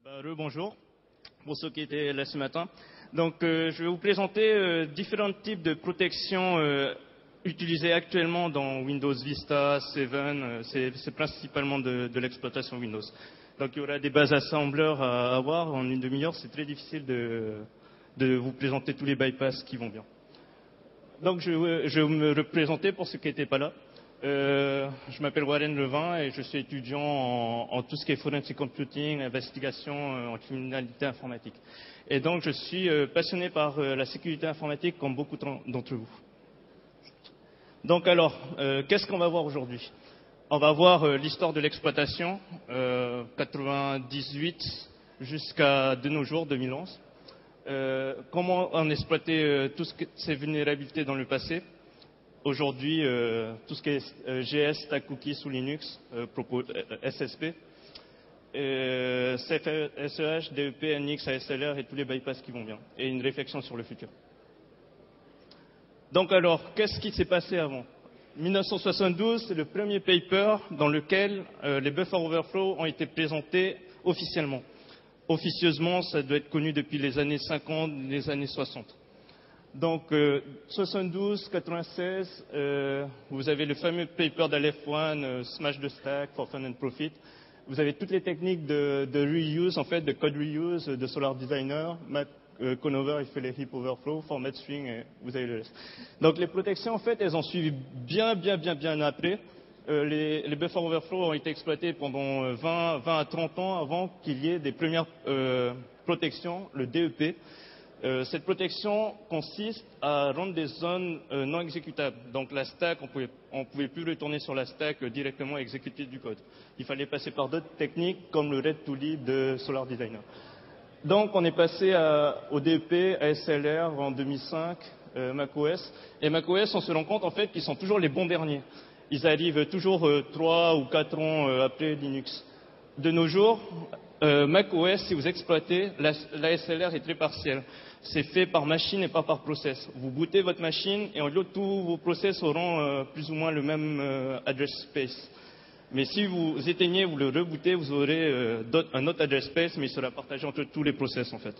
Bonjour pour ceux qui étaient là ce matin. Donc, je vais vous présenter différents types de protections utilisées actuellement dans Windows Vista, 7. C'est principalement de l'exploitation Windows. Donc, il y aura des bases assembleurs à avoir en une demi-heure. C'est très difficile de vous présenter tous les bypass qui vont bien. Donc, je vais me représenter pour ceux qui n'étaient pas là. Je m'appelle Warren Levin et je suis étudiant en tout ce qui est forensic computing, investigation en criminalité informatique. Et donc je suis passionné par la sécurité informatique comme beaucoup d'entre vous. Donc alors, qu'est-ce qu'on va voir aujourd'hui? On va voir l'histoire de l'exploitation, 98 jusqu'à de nos jours, 2011. Comment on exploitait toutes ces vulnérabilités dans le passé. Aujourd'hui, tout ce qui est GS, Stack Cookies sous Linux, SSP, SEH, DEP, NX, ASLR et tous les bypass qui vont bien. Et une réflexion sur le futur. Donc alors, qu'est-ce qui s'est passé avant? 1972, c'est le premier paper dans lequel les buffer overflow ont été présentés officiellement. Officieusement, ça doit être connu depuis les années 50, les années 60. Donc, 72, 96, vous avez le fameux paper d'Aleph One, Smash the Stack, for Fun and Profit. Vous avez toutes les techniques de reuse, en fait, de code reuse, de Solar Designer, Matt Conover, il fait les heap overflow, format string, et vous avez le reste. Donc, les protections, en fait, elles ont suivi bien après. Les buffer overflow ont été exploités pendant 20 à 30 ans avant qu'il y ait des premières protections, le DEP. Cette protection consiste à rendre des zones non exécutables. Donc la stack, on pouvait plus retourner sur la stack directement et exécuter du code. Il fallait passer par d'autres techniques comme le Red to Lead de Solar Designer. Donc on est passé au DEP, à SLR en 2005, macOS. Et macOS, on se rend compte en fait qu'ils sont toujours les bons derniers. Ils arrivent toujours 3 ou 4 ans après Linux. De nos jours, macOS, si vous exploitez, la SLR est très partielle. C'est fait par machine et pas par process. Vous bootez votre machine et en gros, tous vos process auront plus ou moins le même address space. Mais si vous éteignez, vous le rebootez, vous aurez un autre address space, mais il sera partagé entre tous les process en fait.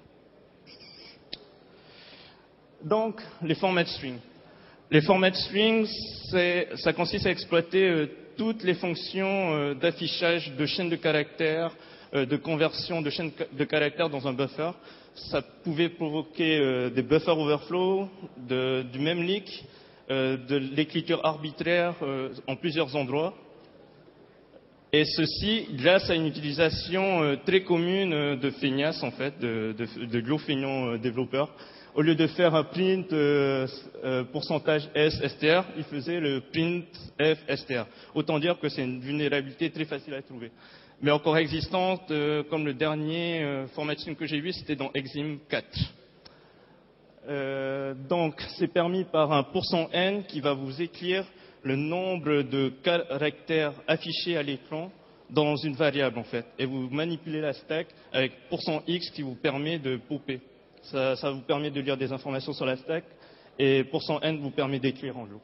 Donc, les formats strings. Les formats strings, ça consiste à exploiter toutes les fonctions d'affichage de chaînes de caractères, de conversion de chaînes de caractères dans un buffer. Ça pouvait provoquer des buffer overflow, du même leak, de l'écriture arbitraire en plusieurs endroits. Et ceci grâce à une utilisation très commune de feignasses, en fait, de gros feignants développeurs. Au lieu de faire un print pourcentage S str, il faisait le print F str. Autant dire que c'est une vulnérabilité très facile à trouver. Mais encore existante, comme le dernier formatting que j'ai vu, c'était dans Exim 4. Donc, c'est permis par un %n qui va vous écrire le nombre de caractères affichés à l'écran dans une variable, en fait. Et vous manipulez la stack avec %x qui vous permet de popper. Ça vous permet de lire des informations sur la stack et %n vous permet d'écrire en jeu.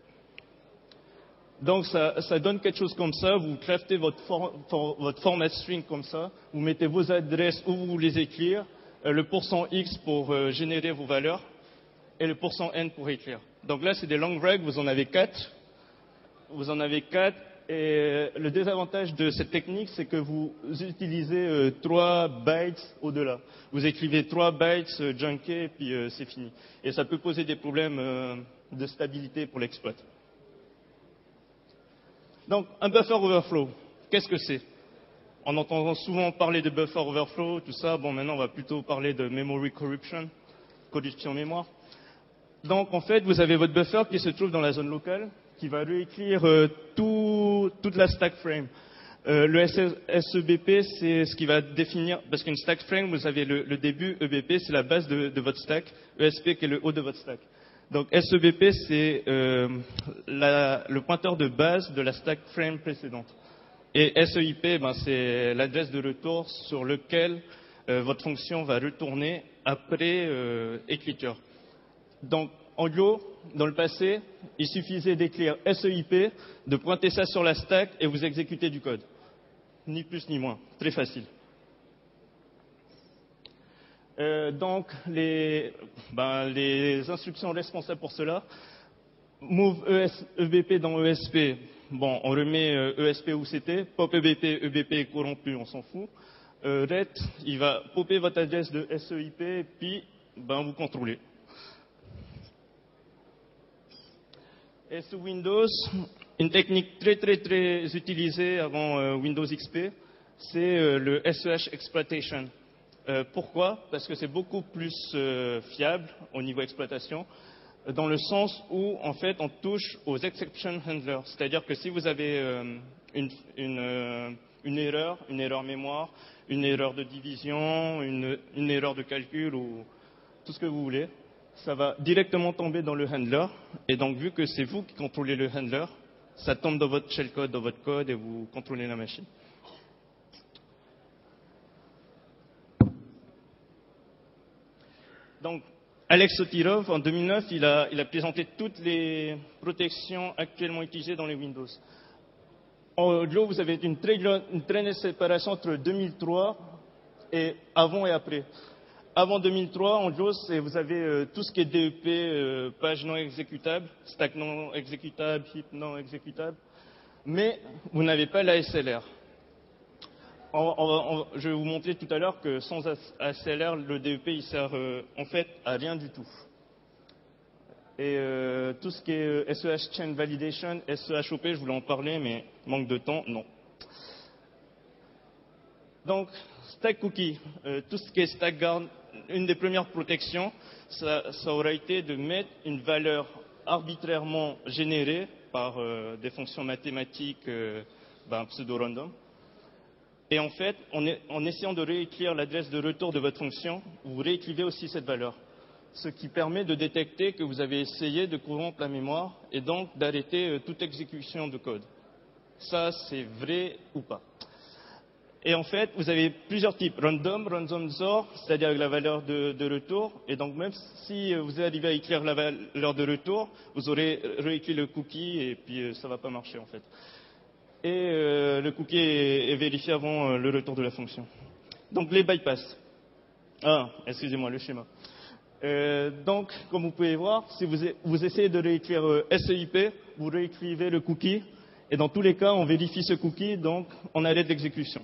Donc ça donne quelque chose comme ça, vous craftez votre format string comme ça, vous mettez vos adresses où vous voulez écrire, le %x pour générer vos valeurs et le %n pour écrire. Donc là c'est des long breaks, vous en avez 4. Et le désavantage de cette technique, c'est que vous utilisez 3 bytes au-delà. Vous écrivez 3 bytes junkés et puis c'est fini. Et ça peut poser des problèmes de stabilité pour l'exploit. Donc, un buffer overflow, qu'est-ce que c'est? On entend souvent parler de buffer overflow, tout ça. Bon, maintenant, on va plutôt parler de memory corruption, corruption mémoire. Donc, en fait, vous avez votre buffer qui se trouve dans la zone locale, qui va réécrire toute la stack frame. Le SEBP, c'est ce qui va définir, parce qu'une stack frame, vous avez le début, EBP, c'est la base de votre stack, ESP qui est le haut de votre stack. Donc SEBP, c'est le pointeur de base de la stack frame précédente. Et SEIP, c'est l'adresse de retour sur lequel votre fonction va retourner après écriture. Donc, en gros, dans le passé, il suffisait d'écrire SEIP, de pointer ça sur la stack et vous exécutez du code. Ni plus ni moins. Très facile. Donc, les instructions responsables pour cela, move EBP dans ESP, bon, on remet ESP où c'était, pop EBP, EBP est corrompu, on s'en fout. RET, il va popper votre adresse de SEIP, et puis vous contrôlez. Et sous Windows, une technique très utilisée avant Windows XP, c'est le SEH Exploitation. Pourquoi? Parce que c'est beaucoup plus fiable au niveau exploitation, dans le sens où en fait on touche aux exception handlers. C'est-à-dire que si vous avez une erreur mémoire, une erreur de division, une erreur de calcul ou tout ce que vous voulez, ça va directement tomber dans le handler. Et donc, vu que c'est vous qui contrôlez le handler, ça tombe dans votre shellcode, dans votre code, et vous contrôlez la machine. Donc, Alex Sotirov, en 2009, il a présenté toutes les protections actuellement utilisées dans les Windows. En gros, vous avez une très nette séparation entre 2003 et avant et après. Avant 2003, en gros, vous avez tout ce qui est DEP, page non exécutable, stack non exécutable, heap non exécutable, mais vous n'avez pas la SLR. Je vais vous montrer tout à l'heure que sans ASLR, le DEP il sert en fait à rien du tout. Et tout ce qui est SEH Chain Validation, SEHOP, je voulais en parler, mais manque de temps, non. Donc, Stack Cookie, tout ce qui est Stack Guard, une des premières protections, ça aurait été de mettre une valeur arbitrairement générée par des fonctions mathématiques pseudo-random. Et en fait, en essayant de réécrire l'adresse de retour de votre fonction, vous réécrivez aussi cette valeur. Ce qui permet de détecter que vous avez essayé de corrompre la mémoire et donc d'arrêter toute exécution de code. Ça, c'est vrai ou pas. Et en fait, vous avez plusieurs types. Random XOR, c'est-à-dire la valeur de retour. Et donc, même si vous arrivez à écrire la valeur de retour, vous aurez réécrit le cookie et puis ça ne va pas marcher en fait. Et le cookie est vérifié avant le retour de la fonction. Donc, les bypass. Excusez-moi, le schéma. Donc, comme vous pouvez voir, si vous essayez de réécrire SEIP, vous réécrivez le cookie. Et dans tous les cas, on vérifie ce cookie, donc on arrête l'exécution.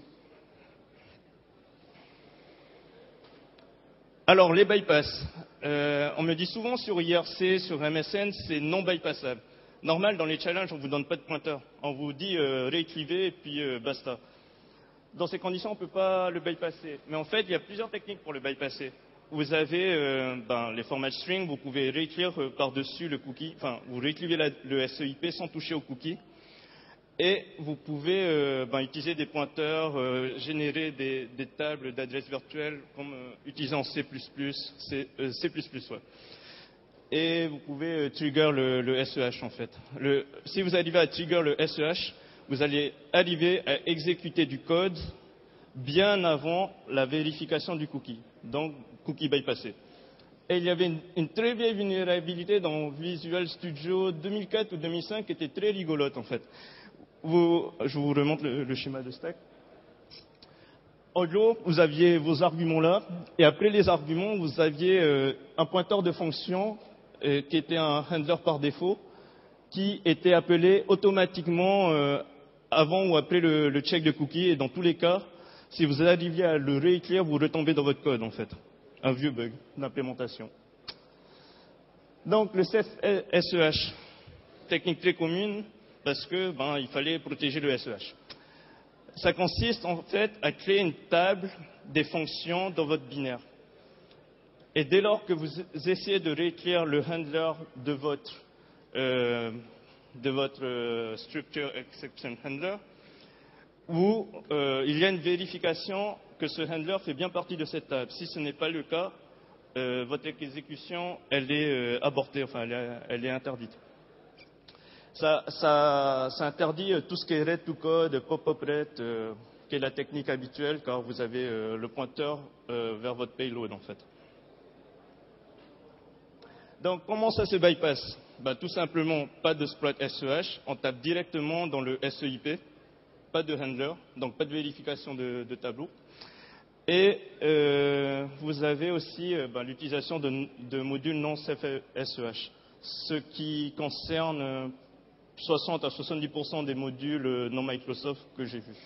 Alors, les bypass. On me dit souvent sur IRC, sur MSN, c'est non bypassable. Normal, dans les challenges, on ne vous donne pas de pointeur. On vous dit réécrivez et puis basta. Dans ces conditions, on ne peut pas le bypasser. Mais en fait, il y a plusieurs techniques pour le bypasser. Vous avez les formats string, vous pouvez réécrire par-dessus le cookie. Enfin, vous réécrivez le SEIP sans toucher au cookie. Et vous pouvez utiliser des pointeurs, générer des tables d'adresses virtuelles comme utilisé en C++, C++, ouais. Et vous pouvez trigger le SEH en fait. Si vous arrivez à trigger le SEH, vous allez arriver à exécuter du code bien avant la vérification du cookie. Donc, cookie bypassé. Et il y avait une très vieille vulnérabilité dans Visual Studio 2004 ou 2005 qui était très rigolote en fait. Je vous remonte le schéma de stack. En gros, vous aviez vos arguments là, et après les arguments, vous aviez un pointeur de fonction qui était un handler par défaut, qui était appelé automatiquement avant ou après le check de cookie. Et dans tous les cas, si vous arriviez à le réécrire, vous retombez dans votre code en fait. Un vieux bug d'implémentation. Donc le SEH, technique très commune, parce que il fallait protéger le SEH. Ça consiste en fait à créer une table des fonctions dans votre binaire. Et dès lors que vous essayez de réécrire le handler de votre structure exception handler, il y a une vérification que ce handler fait bien partie de cette table. Si ce n'est pas le cas, votre exécution elle est abortée, enfin elle est interdite. Ça interdit tout ce qui est read to code, pop-up read, qui est la technique habituelle car vous avez le pointeur vers votre payload en fait. Donc comment ça se bypass? Tout simplement, pas de exploit SEH, on tape directement dans le SEIP, pas de handler, donc pas de vérification de tableau. Et vous avez aussi l'utilisation de modules non CFSEH, ce qui concerne 60 à 70% des modules non Microsoft que j'ai vus.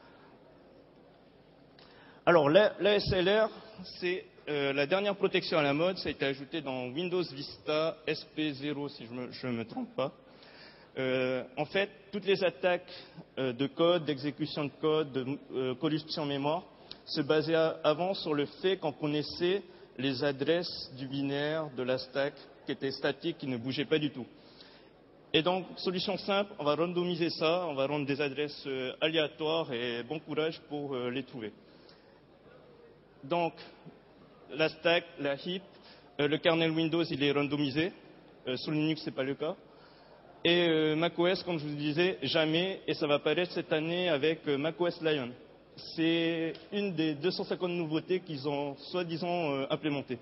Alors, l'ASLR, c'est la dernière protection à la mode. Ça a été ajouté dans Windows Vista SP0, si je ne me trompe pas. En fait, toutes les attaques de code, d'exécution de code, de corruption mémoire, se basaient avant sur le fait qu'on connaissait les adresses du binaire de la stack qui étaient statiques, qui ne bougeaient pas du tout. Et donc, solution simple, on va randomiser ça, on va rendre des adresses aléatoires et bon courage pour les trouver. Donc, la stack, la heap, le kernel Windows, il est randomisé. Sous Linux, ce n'est pas le cas. Et macOS, comme je vous disais, jamais, et ça va apparaître cette année avec macOS Lion. C'est une des 250 nouveautés qu'ils ont soi-disant implémentées.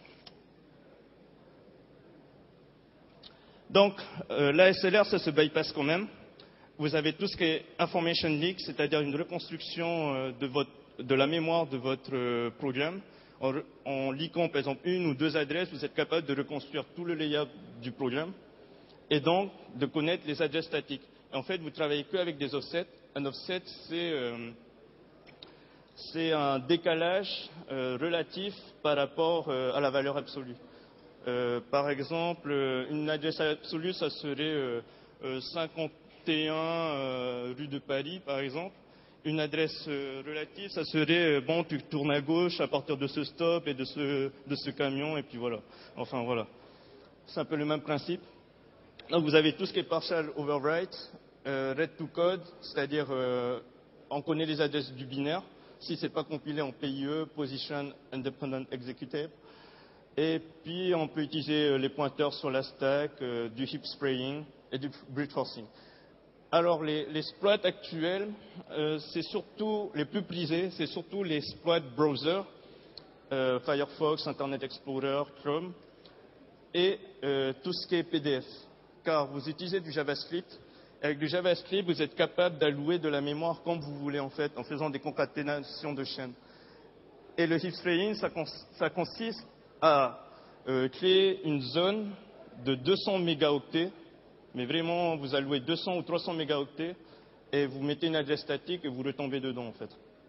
Donc, l'ASLR, ça se bypass quand même. Vous avez tout ce qui est information leak, c'est-à-dire une reconstruction de la mémoire de votre programme. En leakant, par exemple, une ou deux adresses, vous êtes capable de reconstruire tout le layout du programme et donc de connaître les adresses statiques. Et en fait, vous travaillez qu'avec des offsets. Un offset, c'est un décalage relatif par rapport à la valeur absolue. Par exemple, une adresse absolue, ça serait 51 rue de Paris, par exemple. Une adresse relative, ça serait, bon, tu tournes à gauche à partir de ce stop et de ce camion, et puis voilà. Enfin, voilà. C'est un peu le même principe. Donc, vous avez tout ce qui est partial overwrite, read to code, c'est-à-dire, on connaît les adresses du binaire. Si ce n'est pas compilé en PIE, Position Independent Executive. Et puis, on peut utiliser les pointeurs sur la stack, du heap spraying et du brute forcing. Alors, les exploits actuels, c'est surtout les plus prisés, c'est surtout les exploits browser, Firefox, Internet Explorer, Chrome, et tout ce qui est PDF. Car vous utilisez du JavaScript. Avec du JavaScript, vous êtes capable d'allouer de la mémoire comme vous voulez, en fait, en faisant des concaténations de chaînes. Et le heap spraying, ça consiste à créer une zone de 200 mégaoctets. Mais vraiment, vous allouez 200 ou 300 mégaoctets et vous mettez une adresse statique et vous retombez dedans, en fait.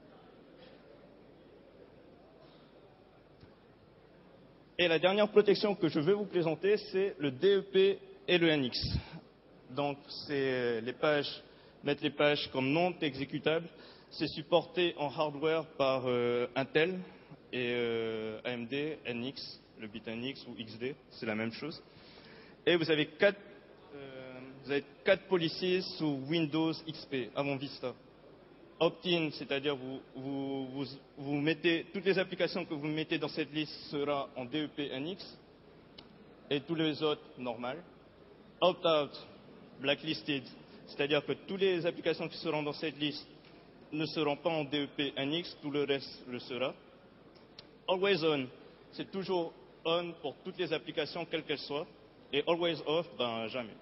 Et la dernière protection que je veux vous présenter, c'est le DEP et le NX. Donc, c'est mettre les pages comme non exécutables. C'est supporté en hardware par Intel et AMD, NX, le bit NX ou XD, c'est la même chose. Et vous avez 4 policies sous Windows XP avant Vista. Opt-in, c'est-à-dire vous mettez toutes les applications que vous mettez dans cette liste sera en DEP NX et tous les autres normal. Opt-out, blacklisted, c'est-à-dire que toutes les applications qui seront dans cette liste ne seront pas en DEP NX, tout le reste le sera. Always on, c'est toujours on pour toutes les applications quelles qu'elles soient, et always off, ben jamais.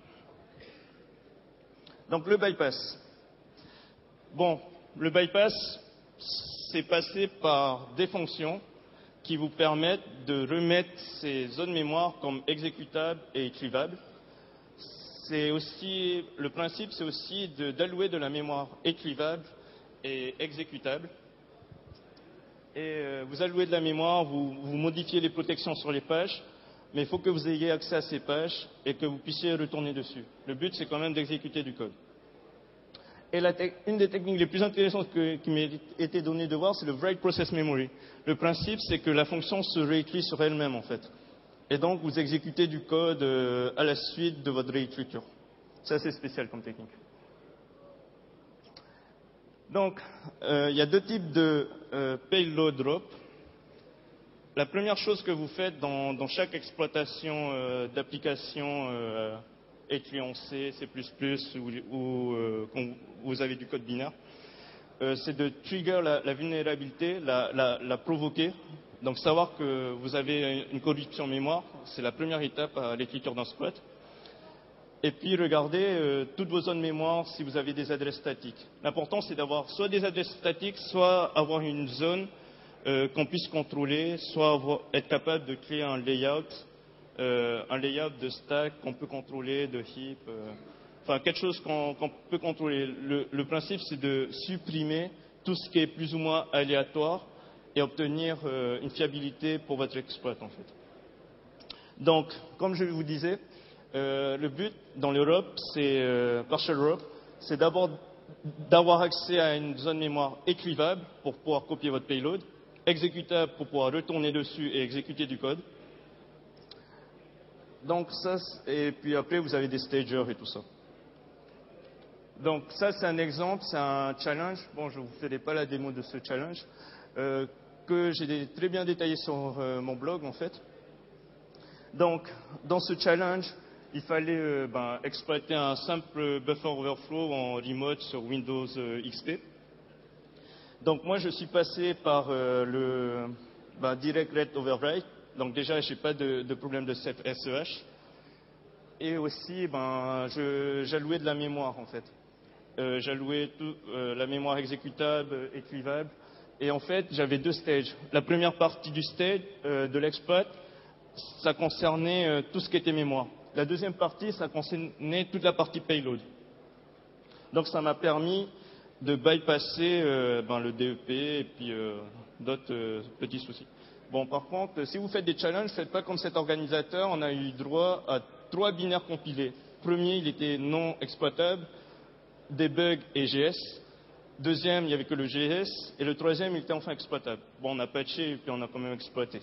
Donc le bypass. Bon, le bypass, c'est passé par des fonctions qui vous permettent de remettre ces zones mémoire comme exécutables et écrivables. Le principe, c'est aussi d'allouer de la mémoire écrivable et exécutable. Et vous allouez de la mémoire, vous modifiez les protections sur les pages, mais il faut que vous ayez accès à ces pages et que vous puissiez retourner dessus. Le but, c'est quand même d'exécuter du code. Et une des techniques les plus intéressantes qui m'a été donnée de voir, c'est le Write Process Memory. Le principe, c'est que la fonction se réécrit sur elle-même, en fait. Et donc, vous exécutez du code à la suite de votre réécriture. C'est assez spécial comme technique. Donc, il y a deux types de payload drop. La première chose que vous faites dans chaque exploitation d'application écrit en C, C++ ou quand vous avez du code binaire, c'est de trigger la vulnérabilité, la provoquer. Donc savoir que vous avez une corruption mémoire, c'est la première étape à l'écriture d'un exploit. Et puis regardez toutes vos zones mémoire si vous avez des adresses statiques. L'important c'est d'avoir soit des adresses statiques, soit avoir une zone qu'on puisse contrôler, soit être capable de créer un layout de stack qu'on peut contrôler, de heap, enfin quelque chose qu'on peut contrôler. Le principe, c'est de supprimer tout ce qui est plus ou moins aléatoire et obtenir une fiabilité pour votre exploit en fait. Donc, comme je vous disais, le but dans l'Europe, c'est partial Europe, c'est d'abord d'avoir accès à une zone mémoire écrivable pour pouvoir copier votre payload, exécutable pour pouvoir retourner dessus et exécuter du code. Donc ça, et puis après vous avez des stagers et tout ça. Donc ça c'est un exemple, c'est un challenge. Bon, je ne vous ferai pas la démo de ce challenge que j'ai très bien détaillé sur mon blog en fait. Donc dans ce challenge, il fallait exploiter un simple buffer overflow en remote sur Windows XP. Donc moi je suis passé par le direct let overwrite. Donc déjà je n'ai pas de problème de SEH. Et aussi j'allouais de la mémoire en fait. J'allouais la mémoire exécutable, écrivable. Et en fait j'avais deux stages. La première partie du stage de l'exploit, ça concernait tout ce qui était mémoire. La deuxième partie, ça concernait toute la partie payload. Donc ça m'a permis de bypasser le DEP et puis d'autres petits soucis. Bon, par contre, si vous faites des challenges, ne faites pas comme cet organisateur. On a eu droit à 3 binaires compilés. Premier, il était non exploitable, debug et GS. Deuxième, il n'y avait que le GS. Et le troisième, il était enfin exploitable. Bon, on a patché et puis on a quand même exploité.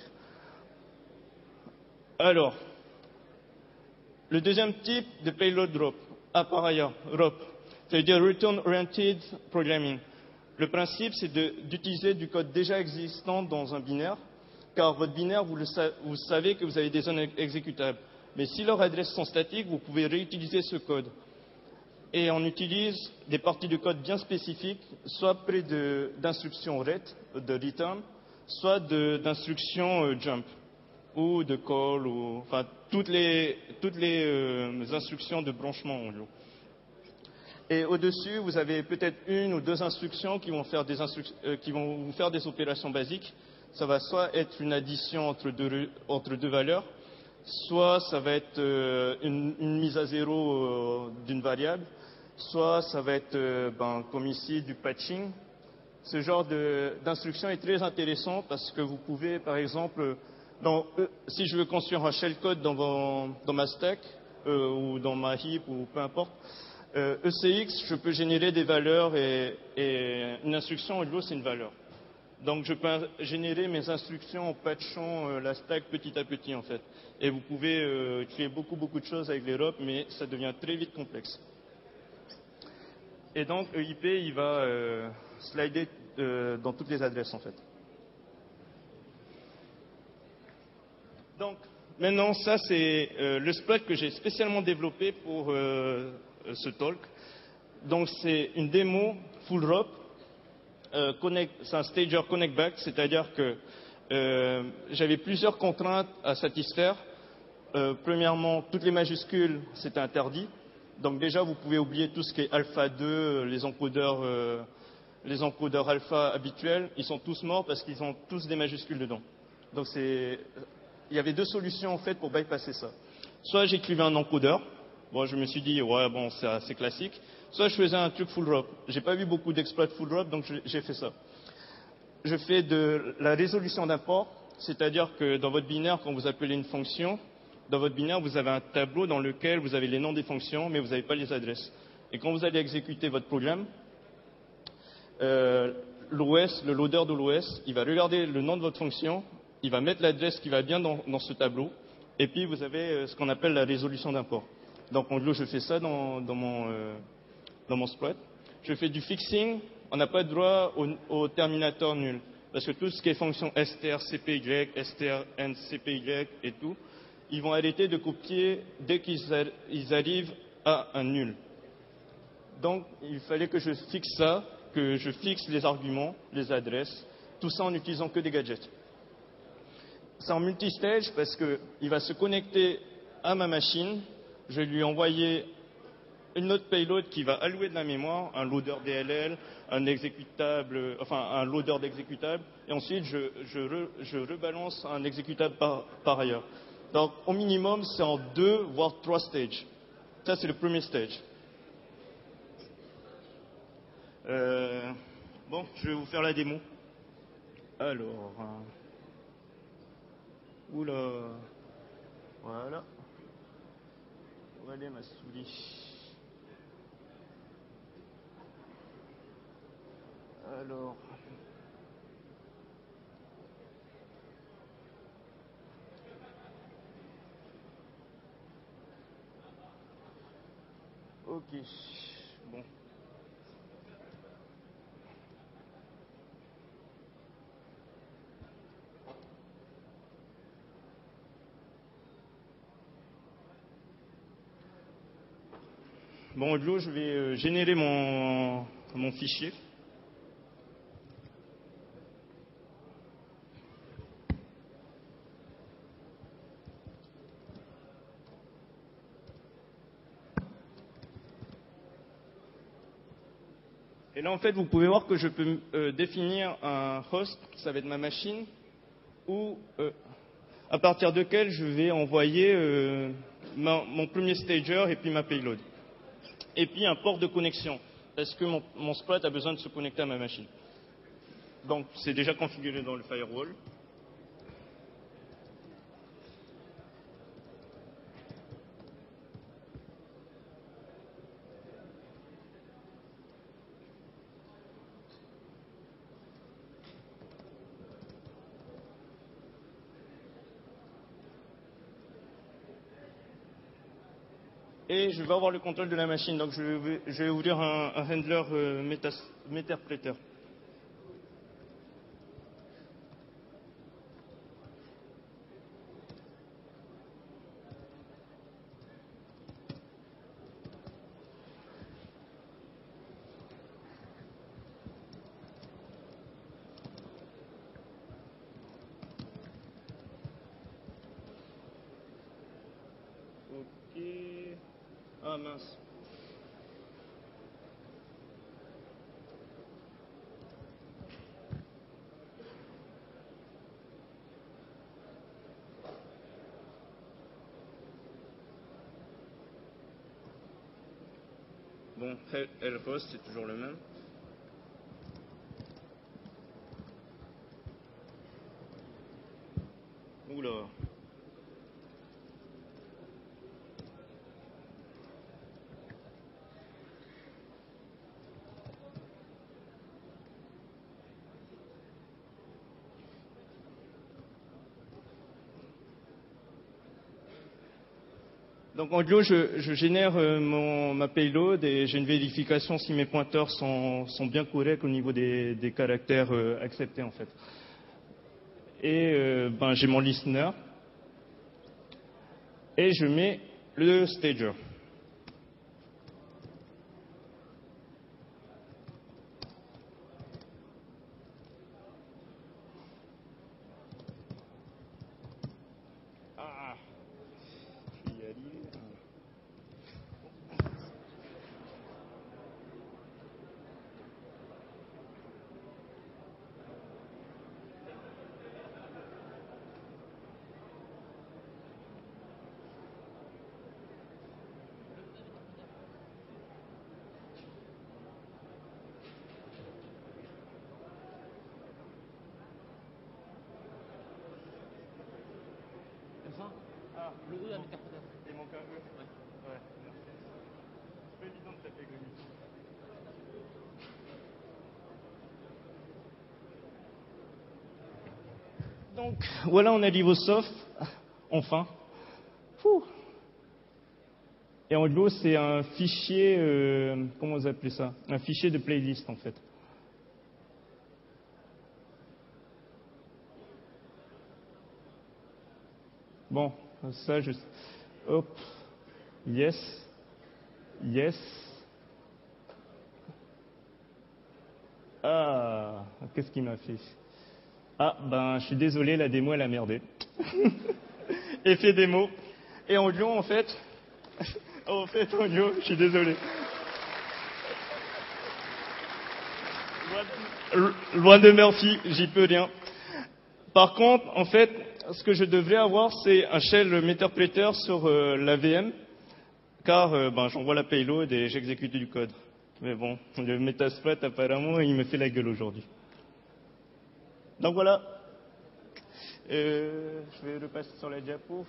Alors, le deuxième type de payload drop, ailleurs, ROP, c'est-à-dire Return Oriented Programming. Le principe, c'est d'utiliser du code déjà existant dans un binaire, car votre binaire, vous savez que vous avez des zones exécutables. Mais si leurs adresses sont statiques, vous pouvez réutiliser ce code. Et on utilise des parties de code bien spécifiques, soit près d'instructions RET, de return, soit d'instructions jump, ou de call, ou enfin toutes les instructions de branchement en gros. Et au-dessus, vous avez peut-être une ou deux instructions qui vont vous faire des opérations basiques. Ça va soit être une addition entre deux valeurs, soit ça va être une mise à zéro d'une variable, soit ça va être, comme ici, du patching. Ce genre d'instruction est très intéressant parce que vous pouvez, par exemple, si je veux construire un shellcode dans ma stack ou dans ma heap ou peu importe, ECX, je peux générer des valeurs et une instruction en gros c'est une valeur. Donc je peux générer mes instructions en patchant la stack petit à petit en fait. Et vous pouvez créer beaucoup de choses avec l'Europe, mais ça devient très vite complexe. Et donc EIP il va slider dans toutes les adresses en fait. Donc maintenant ça c'est le spot que j'ai spécialement développé pour ce talk. Donc c'est une démo full ROP. C'est un stager connect back, c'est-à-dire que j'avais plusieurs contraintes à satisfaire. Premièrement, toutes les majuscules, c'était interdit. Donc déjà, vous pouvez oublier tout ce qui est alpha 2, les encodeurs alpha habituels, ils sont tous morts parce qu'ils ont tous des majuscules dedans. Donc il y avait deux solutions en fait pour bypasser ça. Soit j'écrivais un encodeur. Bon, je me suis dit, ouais, bon, c'est assez classique. Soit je faisais un truc full drop. J'ai pas vu beaucoup d'exploits full drop, donc j'ai fait ça. Je fais de la résolution d'import, c'est-à-dire que dans votre binaire, quand vous appelez une fonction, dans votre binaire, vous avez un tableau dans lequel vous avez les noms des fonctions, mais vous n'avez pas les adresses. Et quand vous allez exécuter votre programme, l'OS, le loader de l'OS, il va regarder le nom de votre fonction, il va mettre l'adresse qui va bien dans ce tableau, et puis vous avez ce qu'on appelle la résolution d'import. Donc en gros, je fais ça dans mon sploit. Je fais du fixing. On n'a pas droit au terminateur nul. Parce que tout ce qui est fonction str, cpy, str, n, cpy et tout, ils vont arrêter de copier dès qu'ils arrivent à un nul. Donc il fallait que je fixe ça, que je fixe les arguments, les adresses, tout ça en n'utilisant que des gadgets. C'est en multistage parce qu'il va se connecter à ma machine. Je vais lui envoyer une autre payload qui va allouer de la mémoire, un loader DLL, un exécutable, enfin un loader d'exécutable, et ensuite je rebalance un exécutable par ailleurs. Donc au minimum, c'est en 2 voire 3 stages. Ça, c'est le premier stage. Bon, je vais vous faire la démo. Alors, oula, voilà. Où elle est ma souris? Alors, ok, bon. Bon, Audio, je vais générer mon fichier. Et là, en fait, vous pouvez voir que je peux définir un host, ça va être ma machine, ou à partir duquel je vais envoyer mon premier stager et puis ma payload. Et puis un port de connexion, parce que mon Sprat a besoin de se connecter à ma machine. Donc, c'est déjà configuré dans le firewall. Et je vais avoir le contrôle de la machine. Donc, je vais ouvrir un handler Meterpreter. Ok. Ah mince. Bon, Lhost, c'est toujours le même. Oula. Donc en gros, je génère ma payload et j'ai une vérification si mes pointeurs sont bien corrects au niveau des caractères acceptés en fait. Et j'ai mon listener et je mets le stager. Ah, je vais y aller. Ah, le E à l'interpréteur. Il manque un E. Ouais, merci. C'est pas évident de taper Goni. Donc voilà, on arrive au soft, enfin. Fouh. Et en gros, c'est un fichier, comment vous appelez ça? Un fichier de playlist en fait. Bon, ça, je... Hop. Yes. Yes. Ah, qu'est-ce qu'il m'a fait? Ah, ben, je suis désolé, la démo, elle a merdé. Effet démo. Et en gros, en fait, En fait, Onyo, je suis désolé. Loin de Murphy, j'y peux rien. Par contre, en fait, ce que je devrais avoir, c'est un shell interpreter sur la VM, car j'envoie la payload et j'exécute du code. Mais bon, le Metasploit, apparemment, il me fait la gueule aujourd'hui. Donc voilà. Je vais repasser sur la diapo.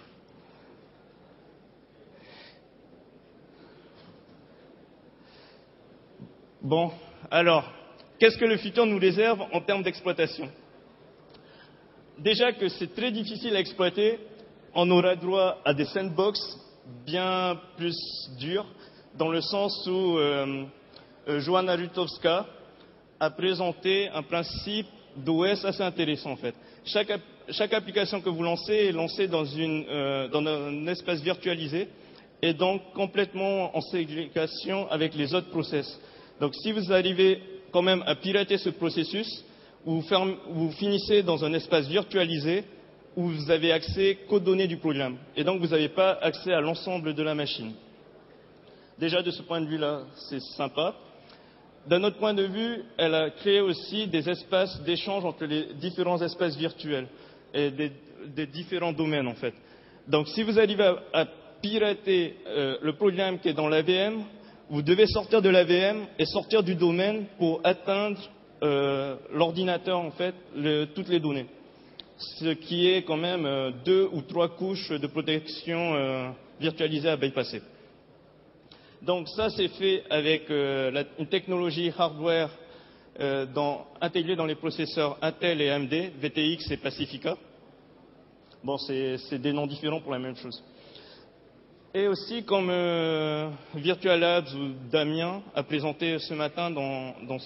Bon, alors, qu'est-ce que le futur nous réserve en termes d'exploitation? Déjà que c'est très difficile à exploiter, on aura droit à des sandbox bien plus durs, dans le sens où Joanna Rutowska a présenté un principe d'OS assez intéressant en fait. Chaque application que vous lancez est lancée dans un espace virtualisé et donc complètement en ségrégation avec les autres process. Donc si vous arrivez quand même à pirater ce processus, vous finissez dans un espace virtualisé où vous avez accès qu'aux données du programme. Et donc vous n'avez pas accès à l'ensemble de la machine. Déjà de ce point de vue-là, c'est sympa. D'un autre point de vue, elle a créé aussi des espaces d'échange entre les différents espaces virtuels et des différents domaines en fait. Donc si vous arrivez à pirater le programme qui est dans l'AVM, vous devez sortir de l'AVM et sortir du domaine pour atteindre l'ordinateur en fait, toutes les données. Ce qui est quand même 2 ou 3 couches de protection virtualisée à bypasser. Donc ça c'est fait avec une technologie hardware intégrée dans les processeurs Intel et AMD, VTX et Pacifica. Bon, c'est des noms différents pour la même chose. Et aussi, comme Virtual Labs ou Damien a présenté ce matin dans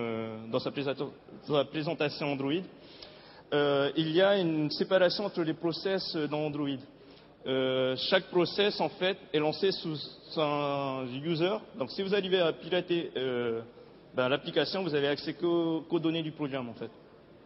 sa présentation Android, il y a une séparation entre les process dans Android. Chaque process, en fait, est lancé sous un user. Donc, si vous arrivez à pirater l'application, vous avez accès qu'aux données du programme, en fait.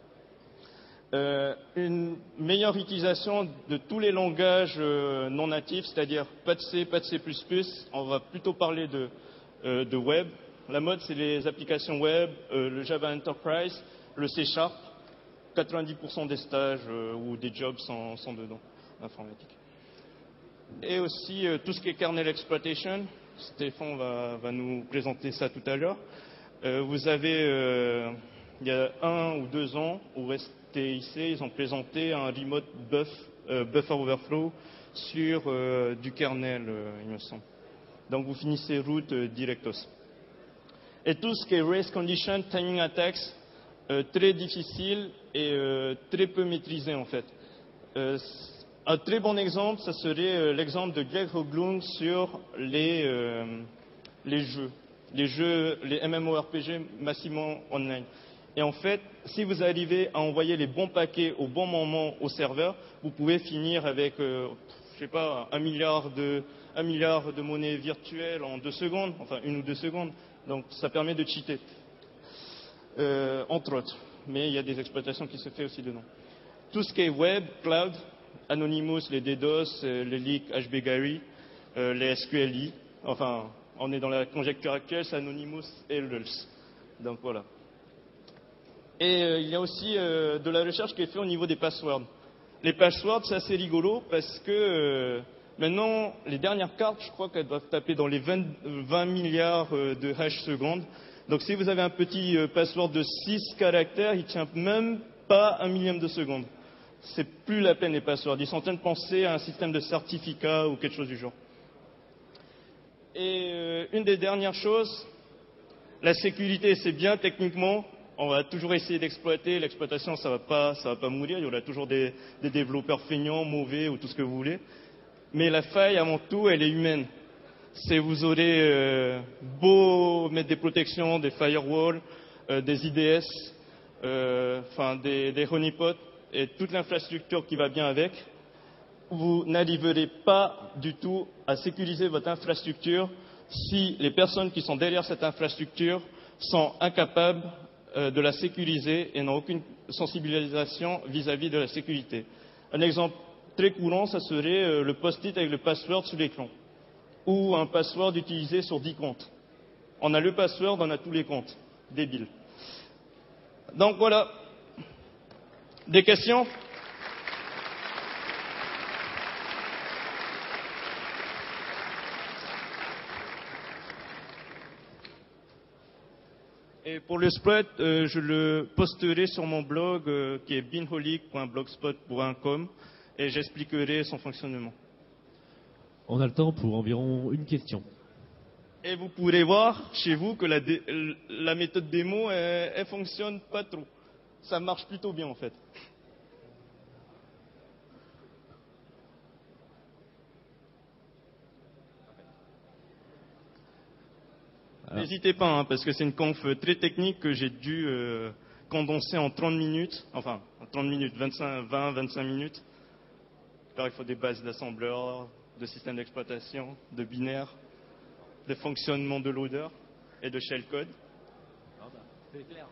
Une meilleure utilisation de tous les langages non natifs, c'est-à-dire pas de C, pas de C++. On va plutôt parler de web. La mode, c'est les applications web, le Java Enterprise, le C#. 90% des stages ou des jobs sont dedans, informatique. Et aussi tout ce qui est kernel exploitation. Stéphane va nous présenter ça tout à l'heure. Vous avez, il y a 1 ou 2 ans, au STIC, ils ont présenté un remote buffer overflow sur du kernel, il me semble. Donc vous finissez root directos. Et tout ce qui est race condition, timing attacks, très difficile et très peu maîtrisé en fait. Un très bon exemple, ça serait l'exemple de Greg Hoglund sur les jeux, les MMORPG massivement online. Et en fait, si vous arrivez à envoyer les bons paquets au bon moment au serveur, vous pouvez finir avec, je sais pas, 1 milliard de monnaies virtuelles en 2 secondes, enfin 1 ou 2 secondes. Donc ça permet de cheater, entre autres. Mais il y a des exploitations qui se font aussi dedans. Tout ce qui est web, cloud, Anonymous, les DDoS, les leaks HBGary, les SQLI. Enfin, on est dans la conjecture actuelle, c'est Anonymous et Lulz. Donc voilà. Et il y a aussi de la recherche qui est faite au niveau des passwords. Les passwords, c'est assez rigolo parce que maintenant, les dernières cartes, je crois qu'elles doivent taper dans les 20 milliards de hash secondes. Donc si vous avez un petit password de 6 caractères, il ne tient même pas 1 millième de seconde. C'est plus la peine les passwords. Ils sont en train de penser à un système de certificat ou quelque chose du genre. Et une des dernières choses, la sécurité, c'est bien techniquement. On va toujours essayer d'exploiter. L'exploitation, ça va pas mourir. Il y aura toujours des développeurs feignants, mauvais ou tout ce que vous voulez. Mais la faille, avant tout, elle est humaine. C'est vous aurez beau mettre des protections, des firewalls, des IDS, des honeypots et toute l'infrastructure qui va bien avec, vous n'arriverez pas du tout à sécuriser votre infrastructure si les personnes qui sont derrière cette infrastructure sont incapables de la sécuriser et n'ont aucune sensibilisation vis-à-vis de la sécurité. Un exemple très courant, ça serait le post-it avec le password sous l'écran. ou un password utilisé sur 10 comptes. On a le password, on a tous les comptes. Débile. Donc voilà. Des questions? Et pour le spread, je le posterai sur mon blog qui est binholic.blogspot.com et j'expliquerai son fonctionnement. On a le temps pour environ une question. Et vous pourrez voir chez vous que la méthode démo, elle fonctionne pas trop. Ça marche plutôt bien en fait. N'hésitez pas, hein, parce que c'est une conf très technique que j'ai dû condenser en 30 minutes, enfin en 30 minutes, 20-25 minutes. Alors il faut des bases d'assembleurs, de systèmes d'exploitation, de binaires, de fonctionnement de loader et de shellcode. C'est clair.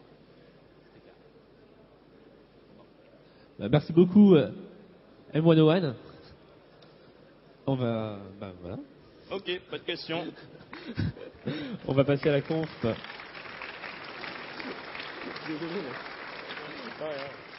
Merci beaucoup, M101. On va... voilà. Ok, pas de questions. On va passer à la conf. Désolé. Ouais.